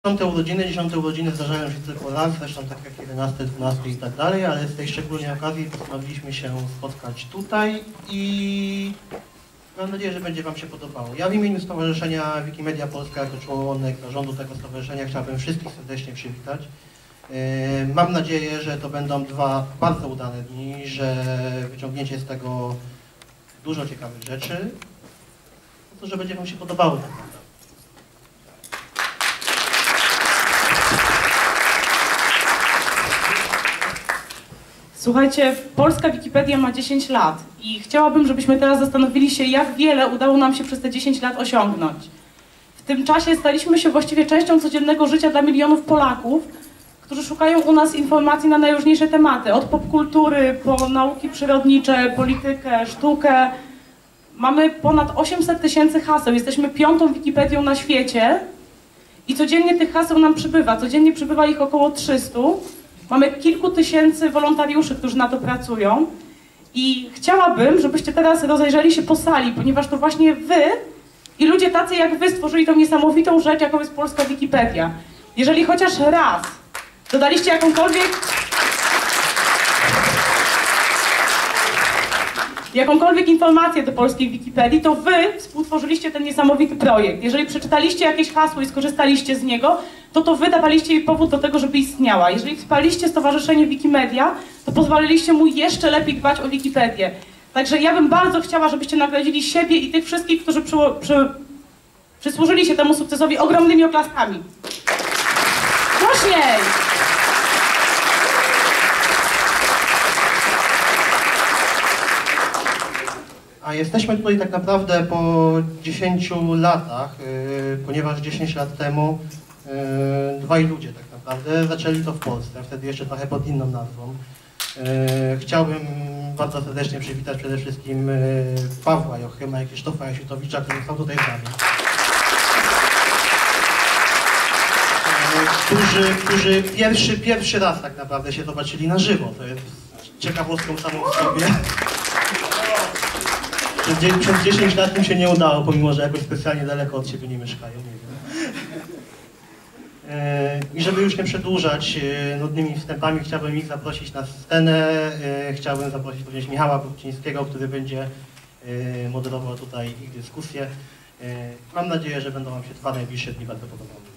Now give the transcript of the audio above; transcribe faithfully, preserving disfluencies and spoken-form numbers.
Dziesiąte urodziny, dziesiąte urodziny zdarzają się tylko raz, zresztą tak jak jedenaste, dwunaste i tak dalej, ale z tej szczególnej okazji postanowiliśmy się spotkać tutaj i mam nadzieję, że będzie Wam się podobało. Ja w imieniu Stowarzyszenia Wikimedia Polska jako członek zarządu tego stowarzyszenia chciałbym wszystkich serdecznie przywitać. Mam nadzieję, że to będą dwa bardzo udane dni, że wyciągniecie z tego dużo ciekawych rzeczy, to że będzie Wam się podobało. Słuchajcie, polska Wikipedia ma dziesięć lat i chciałabym, żebyśmy teraz zastanowili się, jak wiele udało nam się przez te dziesięć lat osiągnąć. W tym czasie staliśmy się właściwie częścią codziennego życia dla milionów Polaków, którzy szukają u nas informacji na najróżniejsze tematy, od popkultury po nauki przyrodnicze, politykę, sztukę. Mamy ponad osiemset tysięcy haseł, jesteśmy piątą Wikipedią na świecie i codziennie tych haseł nam przybywa, codziennie przybywa ich około trzysta. Mamy kilku tysięcy wolontariuszy, którzy na to pracują i chciałabym, żebyście teraz rozejrzeli się po sali, ponieważ to właśnie wy i ludzie tacy jak wy stworzyli tą niesamowitą rzecz, jaką jest polska Wikipedia. Jeżeli chociaż raz dodaliście jakąkolwiek, jakąkolwiek informację do polskiej Wikipedii, to wy współtworzyliście ten niesamowity projekt. Jeżeli przeczytaliście jakieś hasło i skorzystaliście z niego, to to wy dawaliście jej powód do tego, żeby istniała. Jeżeli wsparliście Stowarzyszenie Wikimedia, to pozwoliliście mu jeszcze lepiej dbać o Wikipedię. Także ja bym bardzo chciała, żebyście nagrodzili siebie i tych wszystkich, którzy przy, przy, przysłużyli się temu sukcesowi ogromnymi oklaskami. Głośniej! A jesteśmy tutaj tak naprawdę po dziesięciu latach, yy, ponieważ dziesięć lat temu yy, dwaj ludzie tak naprawdę zaczęli to w Polsce, wtedy jeszcze trochę pod inną nazwą. Yy, chciałbym bardzo serdecznie przywitać przede wszystkim yy, Pawła Jochyma i Krzysztofa Jasitowicza, którzy są tutaj z nami. Yy, którzy którzy pierwszy, pierwszy raz tak naprawdę się zobaczyli na żywo. To jest ciekawostką samą w sobie. Przez dziesięć lat im się nie udało, pomimo że jakoś specjalnie daleko od siebie nie mieszkają, nie wiem. I żeby już nie przedłużać nudnymi wstępami, chciałbym ich zaprosić na scenę. Chciałbym zaprosić również Michała Bubcińskiego, który będzie moderował tutaj ich dyskusję. Mam nadzieję, że będą Wam się dwa najbliższe dni bardzo podobały.